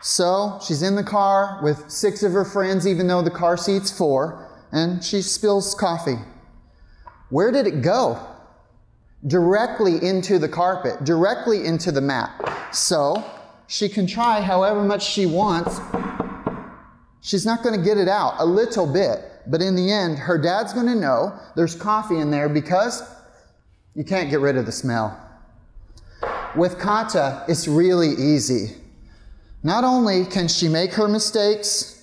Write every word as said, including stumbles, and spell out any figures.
So she's in the car with six of her friends, even though the car seat's four, and she spills coffee. Where did it go? Directly into the carpet, directly into the mat. So she can try however much she wants. She's not going to get it out, a little bit. But in the end, her dad's going to know there's coffee in there because you can't get rid of the smell. With Kata, it's really easy. Not only can she make her mistakes,